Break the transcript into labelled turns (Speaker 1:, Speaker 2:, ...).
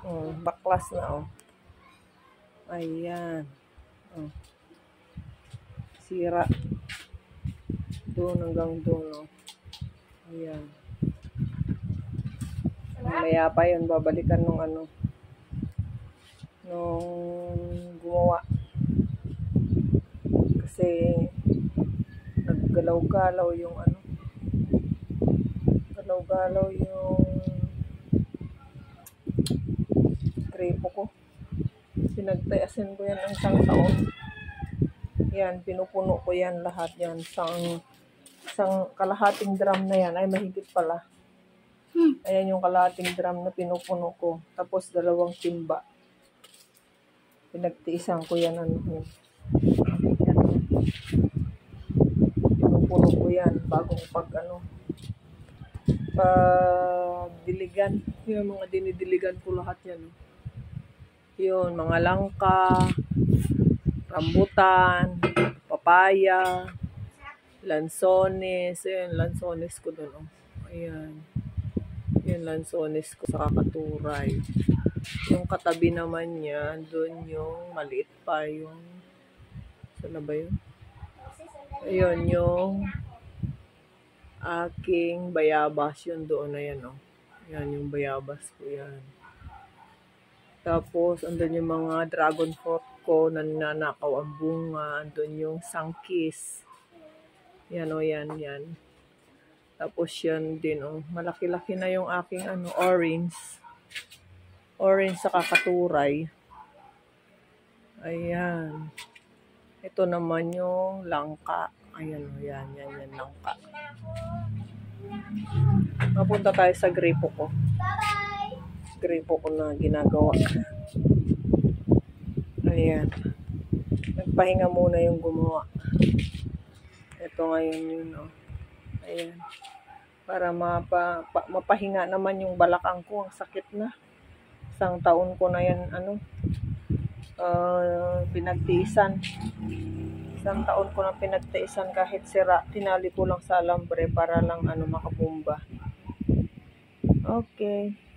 Speaker 1: Baklas na, oh. Ayan. Oh. Sira. Doon hanggang doon, oh. Ayan. Maya pa yun, babalikan nung ano. Nung gumawa. Kasi naggalaw-galaw yung ano. Galaw-galaw yung gripo ko. Pinagtayasin ko yan ng isang taon. Yan, pinupuno ko yan lahat yan. Isang kalahating drum na yan. Ay, mahigit pala. Ayan yung kalahating drum na pinupuno ko. Tapos 2 timba. Pinagtiisan ko yan. Ano, yan. Pinupuno ko yan bagong pag diligan. Yung mga dinidiligan ko lahat yan. Yun, mga langka, rambutan, papaya, lansones. Ayan, lansones ko doon. Ayan. Yung lansones ko sa kakaturay. Yung katabi naman niya, doon yung maliit pa yung... Saan na ba yun? Ayun, yung aking bayabas. Yun doon na yan, oh. Yan, yung bayabas ko yan. Tapos, andun yung mga dragon fruit ko na nanakaw ang bunga. Andun yung sangkis. Yan, oh, yan. Tapos yan din, oh. Malaki-laki na yung aking orange. Orange sa kakaturay. Ayan. Ito naman yung langka. Ayan, oh, yan, langka. Mapunta tayo sa gripo ko. Gripo ko na ginagawa. Ayan. Nagpahinga muna yung gumawa. Ito ngayon yun, oh. Ayan. Para mapahinga naman yung balakang ko. Ang sakit na. 1 taon ko na yan, pinagtiisan. 1 taon ko na pinagtiisan kahit sira. Tinali ko lang sa alambre para lang makabumba. Okay.